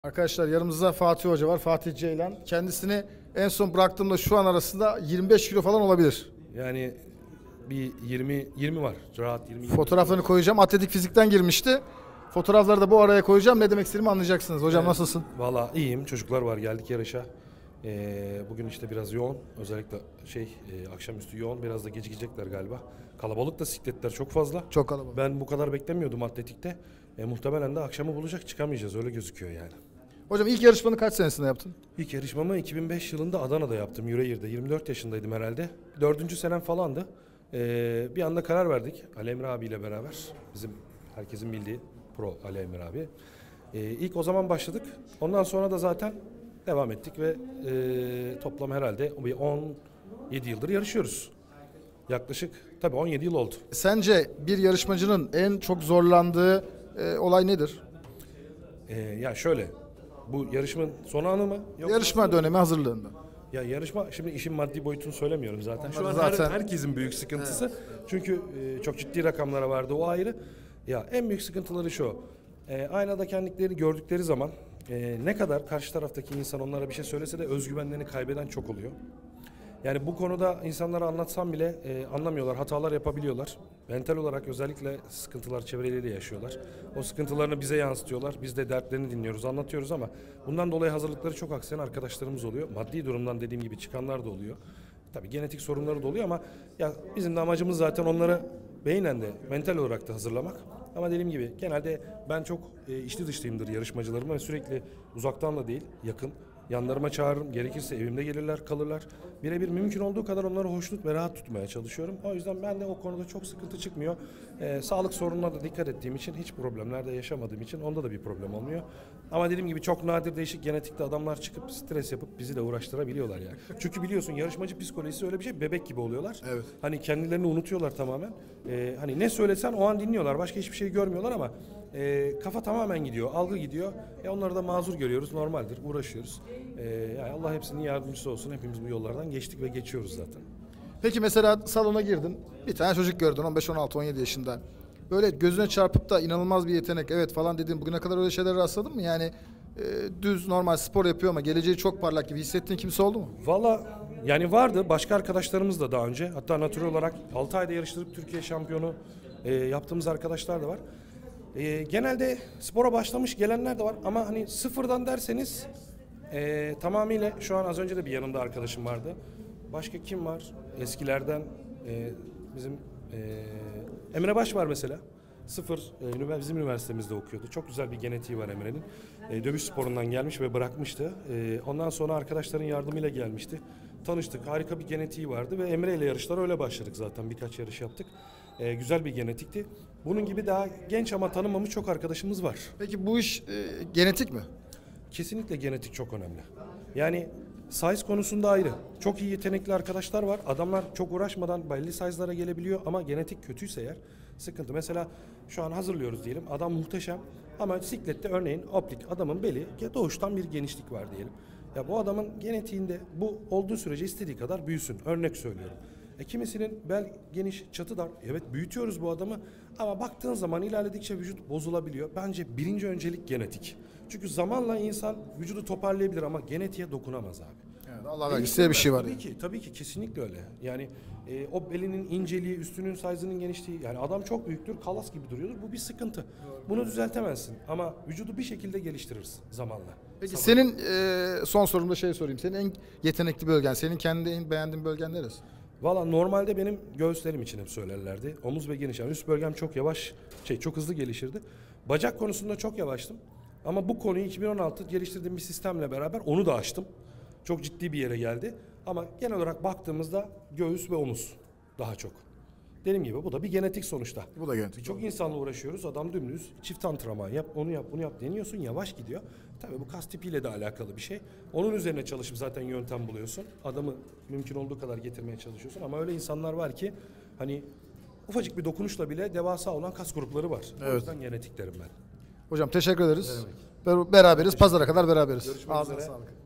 Arkadaşlar yanımızda Fatih Hoca var. Fatih Ceylan. Kendisini en son bıraktığımda şu an arasında 25 kilo falan olabilir. Yani bir 20 var. Rahat 20. Fotoğraflarını koyacağım. Atletik fizikten girmişti. Fotoğrafları da bu araya koyacağım. Ne demek istediğimi anlayacaksınız. Hocam nasılsın? Valla iyiyim. Çocuklar var. Geldik yarışa. Bugün işte biraz yoğun. Özellikle akşamüstü yoğun. Biraz da gecikecekler galiba. Kalabalık da sikletler çok fazla. Çok kalabalık. Ben bu kadar beklemiyordum atletikte. Muhtemelen de akşamı bulacak, çıkamayacağız. Öyle gözüküyor yani. Hocam ilk yarışmanı kaç senesinde yaptın? İlk yarışmamı 2005 yılında Adana'da yaptım. Yüreğir'de. 24 yaşındaydım herhalde. 4. senem falandı. Bir anda karar verdik. Ali Emre abiyle beraber. Bizim herkesin bildiği pro Ali Emre abi. İlk o zaman başladık. Ondan sonra da zaten devam ettik ve toplam herhalde 17 yıldır yarışıyoruz. Yaklaşık tabii 17 yıl oldu. Sence bir yarışmacının en çok zorlandığı olay nedir? Ya şöyle, bu yarışmanın son anı mı? Yoksa Yarışma dönemi hazırlığında. Ya yarışma, şimdi işin maddi boyutunu söylemiyorum zaten. Şu an zaten herkesin büyük sıkıntısı. Evet. Çünkü çok ciddi rakamlara vardı, o ayrı. Ya en büyük sıkıntıları şu. Aynada kendilerini gördükleri zaman ne kadar karşı taraftaki insan onlara bir şey söylese de özgüvenlerini kaybeden çok oluyor. Yani bu konuda insanlara anlatsam bile anlamıyorlar, hatalar yapabiliyorlar. Mental olarak özellikle sıkıntılar çevreleriyle yaşıyorlar. O sıkıntılarını bize yansıtıyorlar. Biz de dertlerini dinliyoruz, anlatıyoruz ama bundan dolayı hazırlıkları çok aksayan arkadaşlarımız oluyor. Maddi durumdan dediğim gibi çıkanlar da oluyor. Tabii genetik sorunları da oluyor ama ya bizim de amacımız zaten onları beynen de mental olarak da hazırlamak. Ama dediğim gibi genelde ben çok içli dışlıyımdır yarışmacılarıma ve sürekli uzaktan da değil, yakın. Yanlarıma çağırırım. Gerekirse evimde gelirler, kalırlar. Birebir mümkün olduğu kadar onları hoşnut ve rahat tutmaya çalışıyorum. O yüzden ben de o konuda çok sıkıntı çıkmıyor. Sağlık sorunlarına da dikkat ettiğim için, hiç problemler de yaşamadığım için onda da bir problem olmuyor. Ama dediğim gibi çok nadir değişik genetikte adamlar çıkıp stres yapıp bizi de uğraştırabiliyorlar yani. Çünkü biliyorsun yarışmacı psikolojisi öyle bir şey, bebek gibi oluyorlar. Evet. Hani kendilerini unutuyorlar tamamen. Hani ne söylesen o an dinliyorlar. Başka hiçbir şey görmüyorlar ama kafa tamamen gidiyor, algı gidiyor. Onları da mazur görüyoruz, normaldir, uğraşıyoruz. Yani Allah hepsinin yardımcısı olsun. Hepimiz bu yollardan geçtik ve geçiyoruz zaten. Peki mesela salona girdin. Bir tane çocuk gördün 15, 16, 17 yaşında. Böyle gözüne çarpıp da inanılmaz bir yetenek evet falan dedin. Bugüne kadar öyle şeyler rastladın mı? Yani düz normal spor yapıyor ama geleceği çok parlak gibi hissettiğin kimse oldu mu? Valla yani vardı. Başka arkadaşlarımız da daha önce. Hatta natürel olarak 6 ayda yarıştırıp Türkiye şampiyonu yaptığımız arkadaşlar da var. Genelde spora başlamış gelenler de var. Ama hani sıfırdan derseniz tamamıyla şu an az önce de bir yanımda arkadaşım vardı. Başka kim var? Eskilerden bizim Emre Baş var mesela. Bizim üniversitemizde okuyordu. Çok güzel bir genetiği var Emre'nin. Dövüş sporundan gelmiş ve bırakmıştı. Ondan sonra arkadaşların yardımıyla gelmişti. Tanıştık. Harika bir genetiği vardı ve Emre ile yarışlara öyle başladık zaten. Birkaç yarış yaptık. Güzel bir genetikti. Bunun gibi daha genç ama tanınmamış çok arkadaşımız var. Peki bu iş genetik mi? Kesinlikle genetik çok önemli. Yani size konusunda ayrı. Çok iyi yetenekli arkadaşlar var. Adamlar çok uğraşmadan belli size'lara gelebiliyor ama genetik kötüyse eğer sıkıntı. Mesela şu an hazırlıyoruz diyelim. Adam muhteşem ama siklette örneğin optik adamın beli doğuştan bir genişlik var diyelim. Ya bu adamın genetiğinde bu olduğu sürece istediği kadar büyüsün. Örnek söylüyorum. Kimisinin bel geniş, çatı dar. Evet büyütüyoruz bu adamı ama baktığın zaman ilerledikçe vücut bozulabiliyor. Bence birinci öncelik genetik. Çünkü zamanla insan vücudu toparlayabilir ama genetiğe dokunamaz abi. Evet, Allah vergisi bir şey var. Tabii ki kesinlikle öyle. Yani o belinin inceliği, üstünün size'ının genişliği. Yani adam çok büyüktür, kalas gibi duruyordur. Bu bir sıkıntı. Bunu düzeltemezsin ama vücudu bir şekilde geliştiririz zamanla. Peki senin son sorumda sorayım. Senin en yetenekli bölgen, senin kendi en beğendiğin bölgen neresi? Valla normalde benim göğüslerim için hep söylerlerdi. Omuz ve geniş. Yani üst bölgem çok yavaş, çok hızlı gelişirdi. Bacak konusunda çok yavaştım. Ama bu konuyu 2016 geliştirdiğim bir sistemle beraber onu da aştım. Çok ciddi bir yere geldi. Ama genel olarak baktığımızda göğüs ve omuz daha çok. Dediğim gibi bu da bir genetik sonuçta. Bu da genetik. Çok insanla uğraşıyoruz. Adam dümdüz çift antrenman yap, onu yap, bunu yap deniyorsun. Yavaş gidiyor. Tabii bu kas tipiyle de alakalı bir şey. Onun üzerine çalışıp zaten yöntem buluyorsun. Adamı mümkün olduğu kadar getirmeye çalışıyorsun. Ama öyle insanlar var ki hani ufacık bir dokunuşla bile devasa olan kas grupları var. Evet. O yüzden genetik derim ben. Hocam teşekkür ederiz. Beraberiz. Pazara kadar beraberiz. Görüşmek üzere. Sağlık.